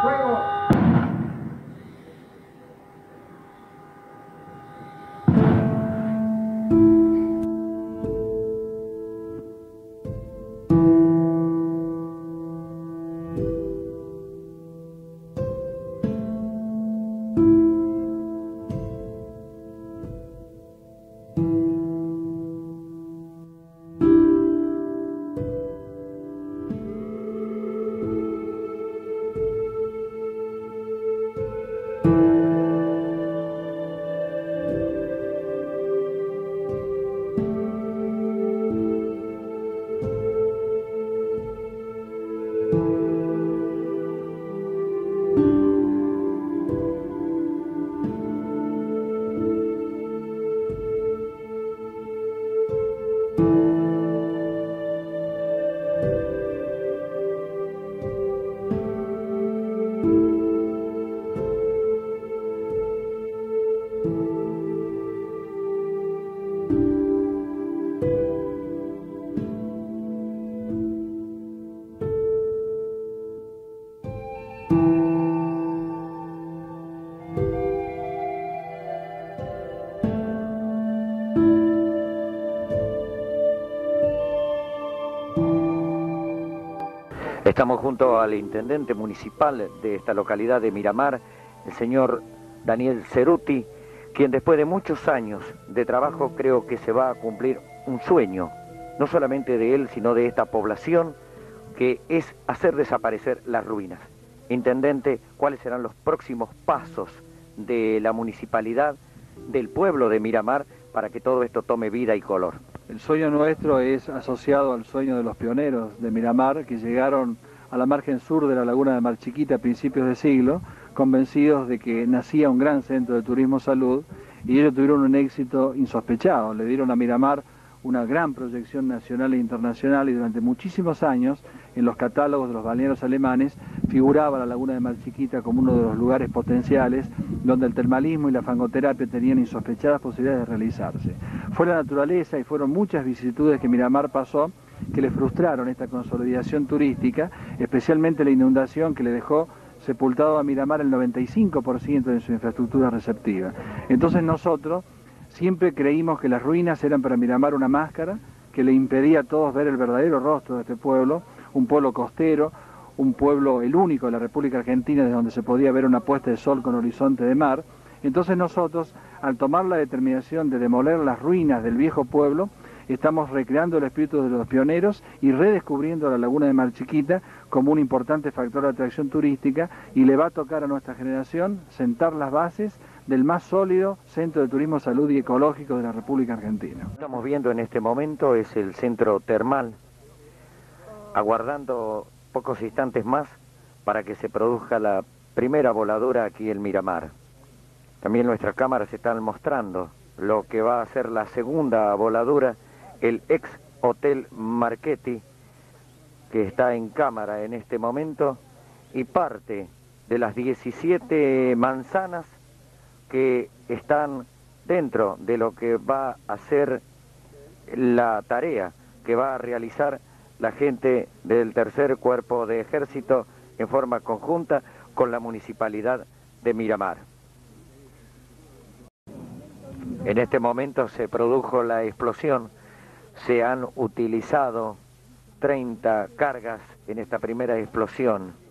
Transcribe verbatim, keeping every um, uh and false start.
Fuego. Estamos junto al intendente municipal de esta localidad de Miramar, el señor Daniel Ceruti, quien después de muchos años de trabajo creo que se va a cumplir un sueño, no solamente de él, sino de esta población, que es hacer desaparecer las ruinas. Intendente, ¿cuáles serán los próximos pasos de la municipalidad, del pueblo de Miramar, para que todo esto tome vida y color? El sueño nuestro es asociado al sueño de los pioneros de Miramar, que llegaron a la margen sur de la laguna de Mar Chiquita a principios de siglo, convencidos de que nacía un gran centro de turismo salud, y ellos tuvieron un éxito insospechado. Le dieron a Miramar una gran proyección nacional e internacional, y durante muchísimos años en los catálogos de los balnearios alemanes figuraba la laguna de Mar Chiquita como uno de los lugares potenciales donde el termalismo y la fangoterapia tenían insospechadas posibilidades de realizarse. Fue la naturaleza y fueron muchas vicisitudes que Miramar pasó que le frustraron esta consolidación turística, especialmente la inundación que le dejó sepultado a Miramar el noventa y cinco por ciento de su infraestructura receptiva. Entonces nosotros siempre creímos que las ruinas eran para Miramar una máscara que le impedía a todos ver el verdadero rostro de este pueblo, un pueblo costero, un pueblo el único de la República Argentina desde donde se podía ver una puesta de sol con horizonte de mar. Entonces nosotros, al tomar la determinación de demoler las ruinas del viejo pueblo, estamos recreando el espíritu de los pioneros y redescubriendo la laguna de Mar Chiquita como un importante factor de atracción turística, y le va a tocar a nuestra generación sentar las bases del más sólido centro de turismo, salud y ecológico de la República Argentina. Lo que estamos viendo en este momento es el centro termal, aguardando pocos instantes más para que se produzca la primera voladura aquí en Miramar. También nuestras cámaras están mostrando lo que va a ser la segunda voladura, el ex Hotel Marchetti, que está en cámara en este momento, y parte de las diecisiete manzanas que están dentro de lo que va a ser la tarea que va a realizar la gente del tercer cuerpo de ejército en forma conjunta con la municipalidad de Miramar. En este momento se produjo la explosión, se han utilizado treinta cargas en esta primera explosión.